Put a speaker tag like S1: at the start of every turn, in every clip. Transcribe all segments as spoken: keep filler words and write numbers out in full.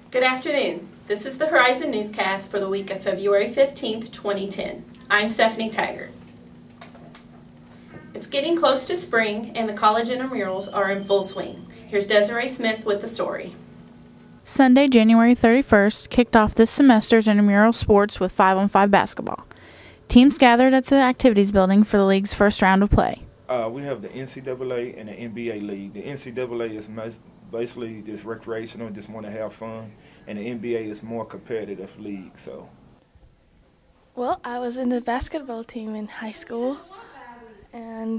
S1: Good afternoon. This is the Horizon Newscast for the week of February fifteenth, twenty ten. I'm Stephanie Taggart. It's getting close to spring and the college intramurals are in full swing. Here's Desiree Smith with the story.
S2: Sunday, January thirty-first, kicked off this semester's intramural sports with five on five basketball. Teams gathered at the activities building for the league's first round of play.
S3: Uh, we have the N C double A and the N B A league. The N C double A is basically just recreational, just want to have fun, and the N B A is more competitive league. So,
S4: well, I was in the basketball team in high school, and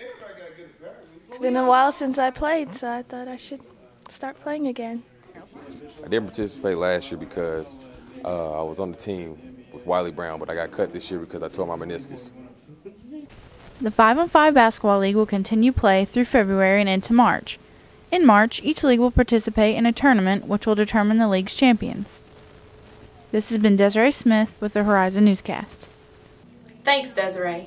S4: it's been a while since I played, so I thought I should start playing again.
S5: I didn't participate last year because uh, I was on the team with Wiley Brown, but I got cut this year because I tore my meniscus.
S2: The five on five basketball league will continue play through February and into March. In March, each league will participate in a tournament which will determine the league's champions. This has been Desiree Smith with the Horizon Newscast.
S1: Thanks, Desiree.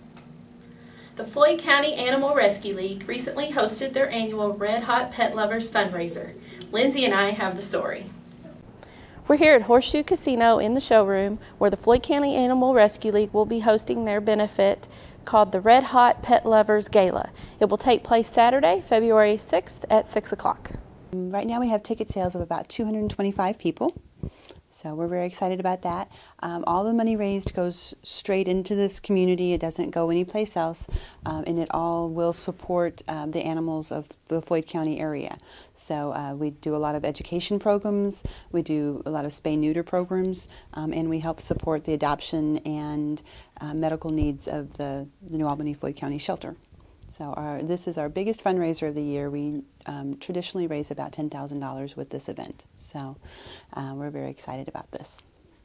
S1: The Floyd County Animal Rescue League recently hosted their annual Red Hot Pet Lovers fundraiser. Lindsay and I have the story.
S6: We're here at Horseshoe Casino in the showroom where the Floyd County Animal Rescue League will be hosting their benefit called the Red Hot Pet Lovers Gala. It will take place Saturday, February sixth at six o'clock.
S7: Right now we have ticket sales of about two hundred twenty-five people, so we're very excited about that. Um, all the money raised goes straight into this community. It doesn't go anyplace else, um, and it all will support um, the animals of the Floyd County area. So uh, we do a lot of education programs, we do a lot of spay-neuter programs, um, and we help support the adoption and uh, medical needs of the, the New Albany Floyd County Shelter. So our, this is our biggest fundraiser of the year. We um, traditionally raise about ten thousand dollars with this event. So uh, we're very excited about this.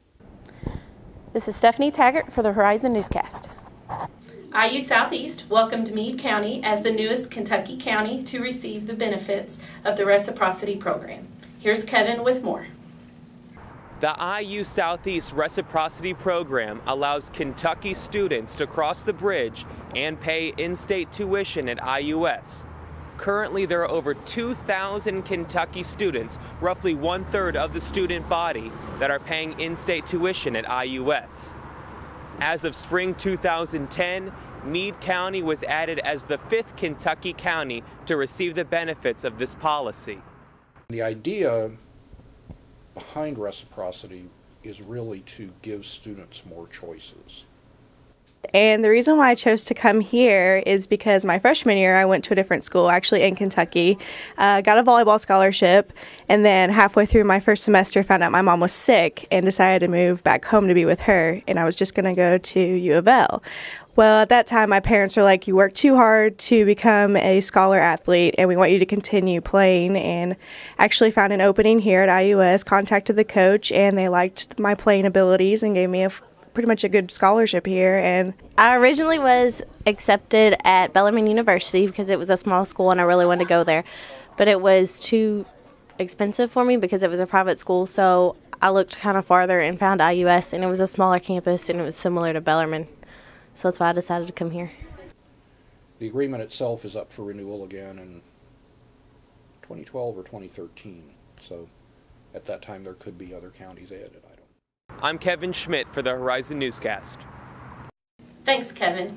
S6: This is Stephanie Taggart for the Horizon Newscast.
S1: I U Southeast welcomed Meade County as the newest Kentucky county to receive the benefits of the Reciprocity Program. Here's Kevin with more.
S8: The I U Southeast Reciprocity Program allows Kentucky students to cross the bridge and pay in-state tuition at I U S. Currently, there are over two thousand Kentucky students, roughly one-third of the student body, that are paying in-state tuition at I U S. As of spring two thousand ten, Meade County was added as the fifth Kentucky county to receive the benefits of this policy.
S9: The idea behind reciprocity is really to give students more choices.
S10: And the reason why I chose to come here is because my freshman year I went to a different school, actually in Kentucky, uh, got a volleyball scholarship, and then halfway through my first semester found out my mom was sick and decided to move back home to be with her, and I was just going to go to U of L. Well, at that time, my parents were like, you work too hard to become a scholar athlete, and we want you to continue playing, and actually found an opening here at I U S, contacted the coach, and they liked my playing abilities and gave me a, pretty much a good scholarship here. And
S11: I originally was accepted at Bellarmine University because it was a small school and I really wanted to go there, but it was too expensive for me because it was a private school, so I looked kind of farther and found I U S, and it was a smaller campus and it was similar to Bellarmine. So that's why I decided to come here.
S9: The agreement itself is up for renewal again in twenty twelve or twenty thirteen. So at that time there could be other counties added. I don't.
S8: I'm Kevin Schmidt for the Horizon Newscast.
S1: Thanks, Kevin.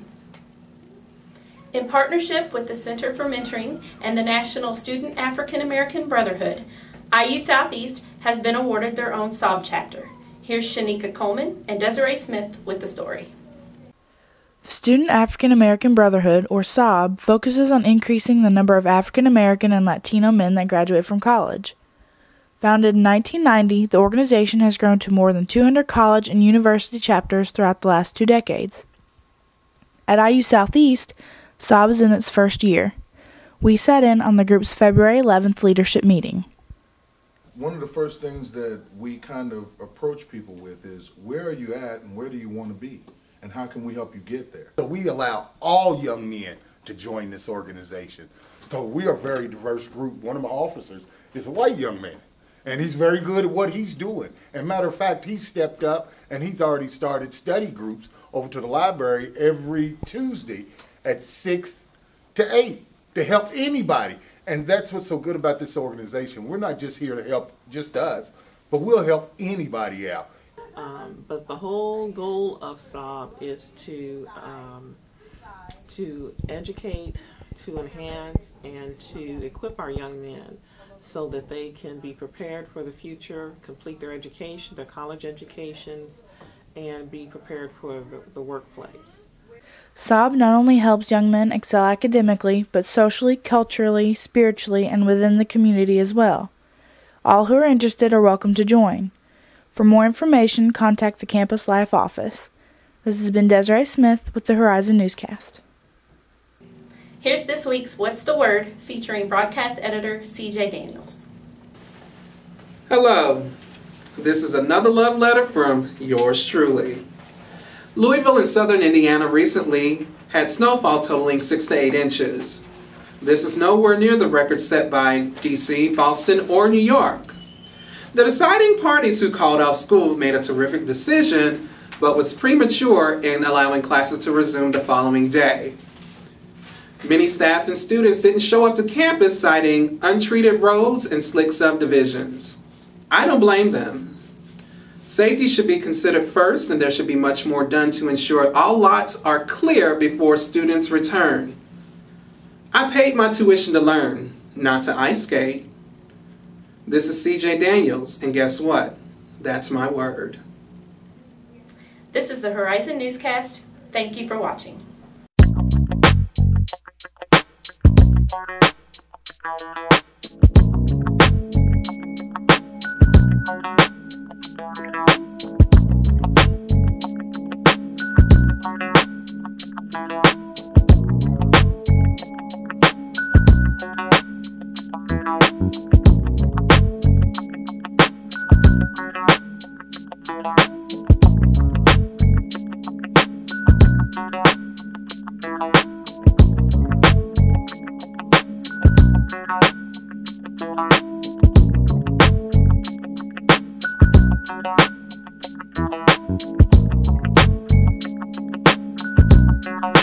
S1: In partnership with the Center for Mentoring and the National Student African American Brotherhood, I U Southeast has been awarded their own S O B chapter. Here's Shanika Coleman and Desiree Smith with the story.
S2: The Student African American Brotherhood, or S O B, focuses on increasing the number of African American and Latino men that graduate from college. Founded in nineteen ninety, the organization has grown to more than two hundred college and university chapters throughout the last two decades. At I U Southeast, S O B is in its first year. We sat in on the group's February eleventh leadership meeting.
S12: One of the first things that we kind of approach people with is, where are you at and where do you want to be? And how can we help you get there?
S13: So we allow all young men to join this organization. So we are a very diverse group. One of my officers is a white young man, and he's very good at what he's doing. And matter of fact, he's stepped up and he's already started study groups over to the library every Tuesday at six to eight to help anybody. And that's what's so good about this organization. We're not just here to help just us, but we'll help anybody out.
S14: Um, but the whole goal of S O B is to um, to educate, to enhance, and to equip our young men so that they can be prepared for the future, complete their education, their college educations, and be prepared for the, the workplace.
S2: S O B not only helps young men excel academically, but socially, culturally, spiritually, and within the community as well. All who are interested are welcome to join. For more information, contact the Campus Life office. This has been Desiree Smith with the Horizon Newscast.
S1: Here's this week's What's the Word, featuring broadcast editor C J Daniels.
S15: Hello, this is another love letter from yours truly. Louisville in southern Indiana recently had snowfall totaling six to eight inches. This is nowhere near the record set by D C, Boston, or New York. The deciding parties who called off school made a terrific decision, but was premature in allowing classes to resume the following day. Many staff and students didn't show up to campus, citing untreated roads and slick subdivisions. I don't blame them. Safety should be considered first, and there should be much more done to ensure all lots are clear before students return. I paid my tuition to learn, not to ice skate. This is C J Daniels, and guess what? That's my word.
S1: This is the Horizon Newscast. Thank you for watching.
S16: Thank you.